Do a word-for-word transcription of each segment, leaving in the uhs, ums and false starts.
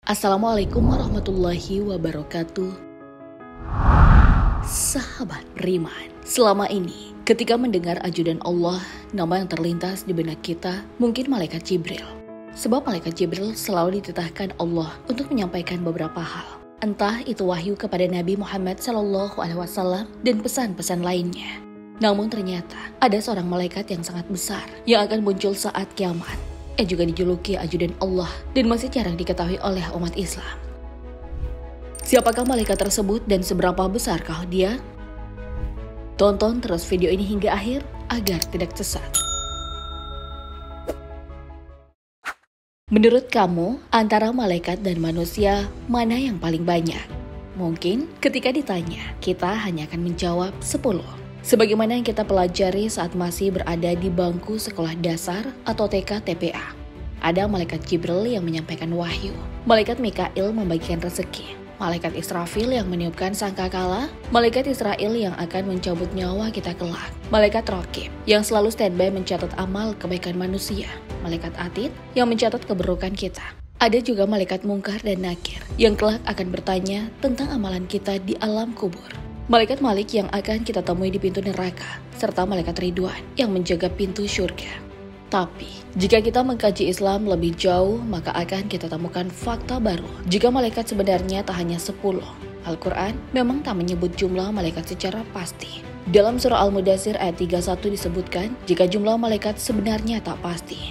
Assalamualaikum warahmatullahi wabarakatuh. Sahabat beriman, selama ini ketika mendengar ajudan Allah, nama yang terlintas di benak kita mungkin malaikat Jibril. Sebab malaikat Jibril selalu dititahkan Allah untuk menyampaikan beberapa hal. Entah itu wahyu kepada Nabi Muhammad shallallahu alaihi wasallam dan pesan-pesan lainnya. Namun ternyata ada seorang malaikat yang sangat besar yang akan muncul saat kiamat. Ia juga dijuluki ajudan Allah dan masih jarang diketahui oleh umat Islam. Siapakah malaikat tersebut dan seberapa besarkah dia? Tonton terus video ini hingga akhir agar tidak sesat. Menurut kamu, antara malaikat dan manusia, mana yang paling banyak? Mungkin ketika ditanya, kita hanya akan menjawab sepuluh. Sebagaimana yang kita pelajari saat masih berada di bangku sekolah dasar atau T K T P A. Ada malaikat Jibril yang menyampaikan wahyu, malaikat Mikail membagikan rezeki, malaikat Israfil yang meniupkan sangkakala, malaikat Israel yang akan mencabut nyawa kita kelak, malaikat Raqib yang selalu standby mencatat amal kebaikan manusia, malaikat Atid yang mencatat keburukan kita. Ada juga malaikat Mungkar dan Nakir yang kelak akan bertanya tentang amalan kita di alam kubur. Malaikat Malik yang akan kita temui di pintu neraka, serta malaikat Ridwan yang menjaga pintu surga. Tapi, jika kita mengkaji Islam lebih jauh, maka akan kita temukan fakta baru. Jika malaikat sebenarnya tak hanya sepuluh. Al-Quran memang tak menyebut jumlah malaikat secara pasti. Dalam surah Al-Mudathir ayat tiga puluh satu disebutkan, jika jumlah malaikat sebenarnya tak pasti.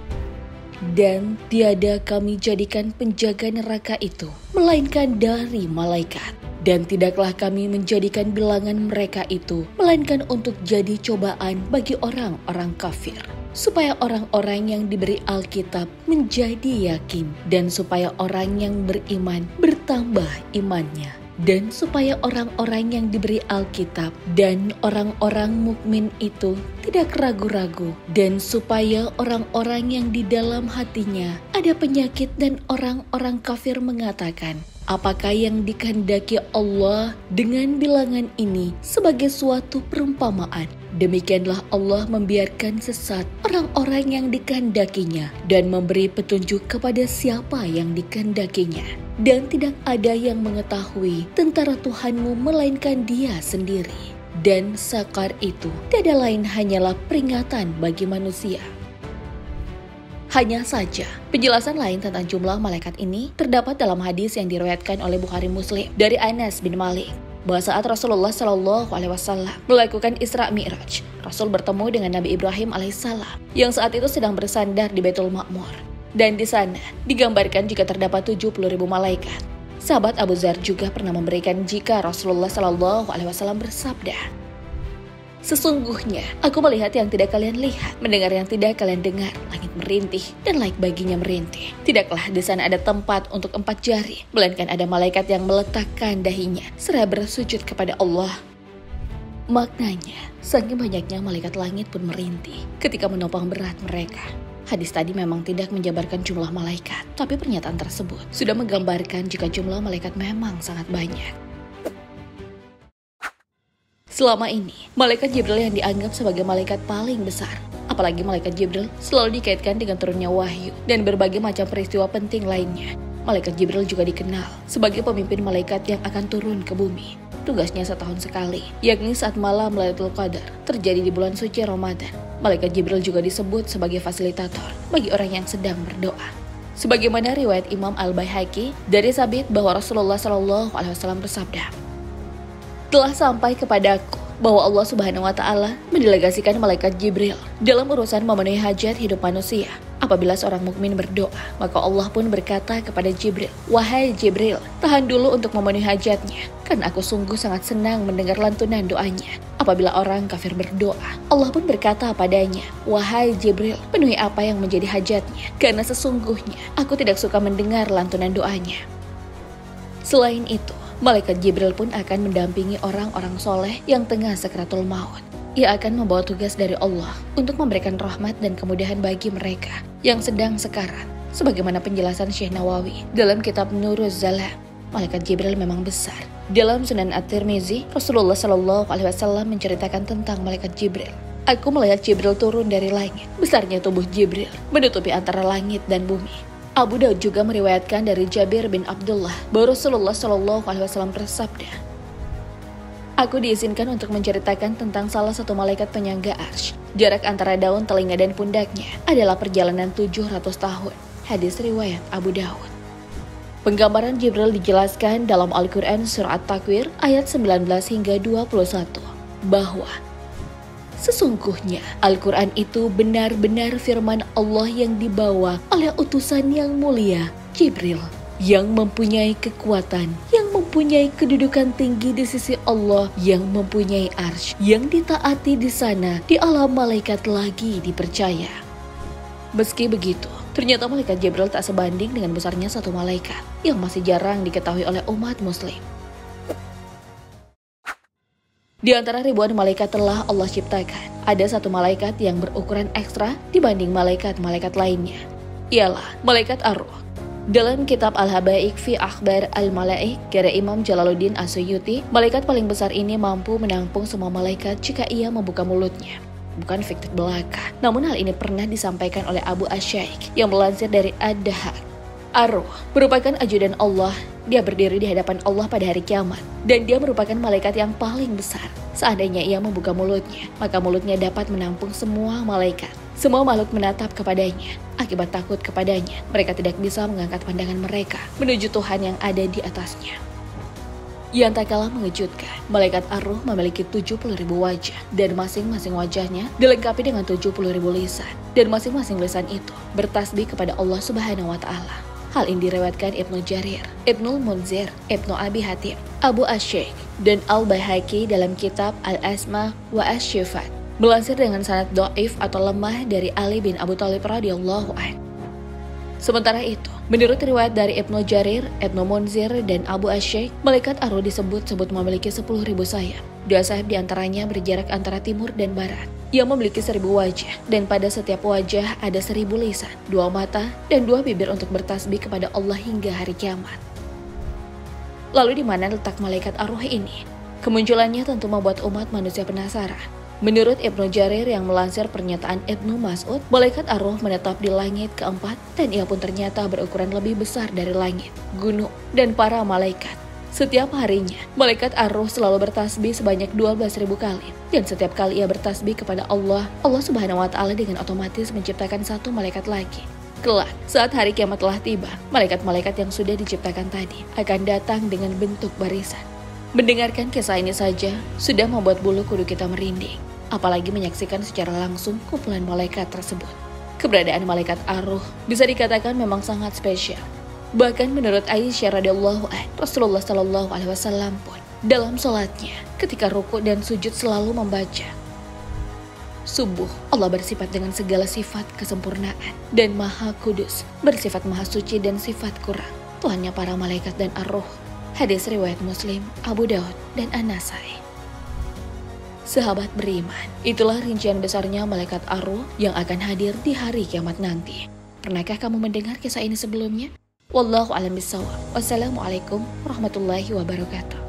Dan tiada kami jadikan penjaga neraka itu, melainkan dari malaikat. Dan tidaklah kami menjadikan bilangan mereka itu, melainkan untuk jadi cobaan bagi orang-orang kafir. Supaya orang-orang yang diberi Alkitab menjadi yakin. Dan supaya orang yang beriman bertambah imannya. Dan supaya orang-orang yang diberi Alkitab dan orang-orang mukmin itu tidak ragu-ragu. Dan supaya orang-orang yang di dalam hatinya ada penyakit dan orang-orang kafir mengatakan, apakah yang dikehendaki Allah dengan bilangan ini sebagai suatu perumpamaan? Demikianlah Allah membiarkan sesat orang-orang yang dikehendakinya dan memberi petunjuk kepada siapa yang dikehendakinya. Dan tidak ada yang mengetahui tentara Tuhanmu melainkan Dia sendiri. Dan sakar itu tiada lain hanyalah peringatan bagi manusia. Hanya saja, penjelasan lain tentang jumlah malaikat ini terdapat dalam hadis yang diriwayatkan oleh Bukhari Muslim dari Anas bin Malik, bahwa saat Rasulullah shallallahu alaihi wasallam melakukan Isra Mi'raj, Rasul bertemu dengan Nabi Ibrahim alaihissalam yang saat itu sedang bersandar di Baitul Ma'mur. Dan di sana digambarkan jika terdapat tujuh puluh ribu malaikat. Sahabat Abu Dzar juga pernah memberikan jika Rasulullah shallallahu alaihi wasallam bersabda, sesungguhnya aku melihat yang tidak kalian lihat, mendengar yang tidak kalian dengar, langit merintih dan laik baginya merintih. Tidaklah di sana ada tempat untuk empat jari, melainkan ada malaikat yang meletakkan dahinya seraya bersujud kepada Allah. Maknanya, saking banyaknya malaikat langit pun merintih ketika menopang berat mereka. Hadis tadi memang tidak menjabarkan jumlah malaikat, tapi pernyataan tersebut sudah menggambarkan jika jumlah malaikat memang sangat banyak. Selama ini, malaikat Jibril yang dianggap sebagai malaikat paling besar. Apalagi malaikat Jibril selalu dikaitkan dengan turunnya wahyu dan berbagai macam peristiwa penting lainnya. Malaikat Jibril juga dikenal sebagai pemimpin malaikat yang akan turun ke bumi. Tugasnya setahun sekali, yakni saat malam Lailatul Qadar terjadi di bulan suci Ramadan. Malaikat Jibril juga disebut sebagai fasilitator bagi orang yang sedang berdoa. Sebagaimana riwayat Imam Al-Baihaqi dari Sabit bahwa Rasulullah shallallahu alaihi wasallam bersabda, telah sampai kepadaku bahwa Allah Subhanahu wa Ta'ala mendelegasikan malaikat Jibril dalam urusan memenuhi hajat hidup manusia. Apabila seorang mukmin berdoa, maka Allah pun berkata kepada Jibril, wahai Jibril, tahan dulu untuk memenuhi hajatnya, karena aku sungguh sangat senang mendengar lantunan doanya. Apabila orang kafir berdoa, Allah pun berkata padanya, wahai Jibril, penuhi apa yang menjadi hajatnya, karena sesungguhnya aku tidak suka mendengar lantunan doanya. Selain itu, malaikat Jibril pun akan mendampingi orang-orang soleh yang tengah sakratul maut. Ia akan membawa tugas dari Allah untuk memberikan rahmat dan kemudahan bagi mereka yang sedang sekarat. Sebagaimana penjelasan Syekh Nawawi dalam kitab Nuruz Zalam, malaikat Jibril memang besar. Dalam Sunan At-Tirmizi, Rasulullah shallallahu alaihi wasallam menceritakan tentang malaikat Jibril. Aku melihat Jibril turun dari langit. Besarnya tubuh Jibril menutupi antara langit dan bumi. Abu Daud juga meriwayatkan dari Jabir bin Abdullah bahwa Rasulullah Shallallahu Alaihi Wasallam bersabda, "Aku diizinkan untuk menceritakan tentang salah satu malaikat penyangga arsy. Jarak antara daun telinga dan pundaknya adalah perjalanan tujuh ratus tahun. Hadis riwayat Abu Daud. Penggambaran Jibril dijelaskan dalam Al-Quran Surat Takwir ayat sembilan belas hingga dua puluh satu bahwa sesungguhnya Al-Quran itu benar-benar firman Allah yang dibawa oleh utusan yang mulia, Jibril, yang mempunyai kekuatan, yang mempunyai kedudukan tinggi di sisi Allah, yang mempunyai arsy, yang ditaati di sana, di alam malaikat lagi dipercaya." Meski begitu, ternyata malaikat Jibril tak sebanding dengan besarnya satu malaikat yang masih jarang diketahui oleh umat muslim. Di antara ribuan malaikat telah Allah ciptakan, ada satu malaikat yang berukuran ekstra dibanding malaikat-malaikat lainnya. Ialah malaikat Ar-Ruh. Dalam kitab Al-Habaik fi Akhbar Al-Malaik karya Imam Jalaluddin As-Suyuti, malaikat paling besar ini mampu menampung semua malaikat jika ia membuka mulutnya. Bukan fiktif belaka, namun hal ini pernah disampaikan oleh Abu Asy-Syaikh yang melansir dari Ad-Dahhak. Ar-Ruh merupakan ajudan Allah. Dia berdiri di hadapan Allah pada hari kiamat, dan dia merupakan malaikat yang paling besar. Seandainya ia membuka mulutnya, maka mulutnya dapat menampung semua malaikat. Semua makhluk menatap kepadanya. Akibat takut kepadanya, mereka tidak bisa mengangkat pandangan mereka menuju Tuhan yang ada di atasnya. Yang tak kalah mengejutkan, malaikat Ar-Ruh memiliki tujuh puluh ribu wajah, dan masing-masing wajahnya dilengkapi dengan tujuh puluh ribu lisan, dan masing-masing lisan itu bertasbih kepada Allah Subhanahu wa Ta'ala. Hal ini diriwayatkan Ibnu Jarir, Ibnu Munzir, Ibnu Abi Hatim, Abu Asy-Syaikh, dan Al-Baihaqi dalam kitab Al-Asma wa Asy-Syifat, melansir dengan sanad dhaif atau lemah dari Ali bin Abu Thalib radhiyallahu anhu. Sementara itu, menurut riwayat dari Ibnu Jarir, Ibnu Munzir, dan Abu Asy-Syaikh, malaikat Ar-Ruh disebut-sebut memiliki sepuluh ribu sayap. Dua sayap diantaranya berjarak antara timur dan barat, yang memiliki seribu wajah, dan pada setiap wajah ada seribu lisan, dua mata, dan dua bibir untuk bertasbih kepada Allah hingga hari kiamat. Lalu di mana letak malaikat Ar-Ruh ini? Kemunculannya tentu membuat umat manusia penasaran. Menurut Ibnu Jarir yang melansir pernyataan Ibnu Mas'ud, malaikat Ar-Ruh menetap di langit keempat, dan ia pun ternyata berukuran lebih besar dari langit, gunung, dan para malaikat. Setiap harinya, malaikat Ar-Ruh selalu bertasbih sebanyak dua belas ribu kali. Dan setiap kali ia bertasbih kepada Allah, Allah Subhanahu wa Ta'ala dengan otomatis menciptakan satu malaikat lagi. Kelak, saat hari kiamat telah tiba, malaikat-malaikat yang sudah diciptakan tadi akan datang dengan bentuk barisan. Mendengarkan kisah ini saja sudah membuat bulu kuduk kita merinding, apalagi menyaksikan secara langsung kumpulan malaikat tersebut. Keberadaan malaikat Ar-Ruh bisa dikatakan memang sangat spesial. Bahkan menurut Aisyah radhiyallahu anha, Rasulullah Shallallahu Alaihi Wasallam pun dalam sholatnya ketika ruku dan sujud selalu membaca, "Subuh, Allah bersifat dengan segala sifat kesempurnaan, dan Maha Kudus bersifat Maha Suci dan sifat kurang, Tuhannya para malaikat dan Ar-Ruh." Hadis riwayat Muslim, Abu Daud, dan An-Nasai. Sahabat beriman, itulah rincian besarnya malaikat Ar-Ruh yang akan hadir di hari kiamat nanti. Pernahkah kamu mendengar kisah ini sebelumnya? Wallahu a'lam bishawab. Wassalamualaikum warahmatullahi wabarakatuh.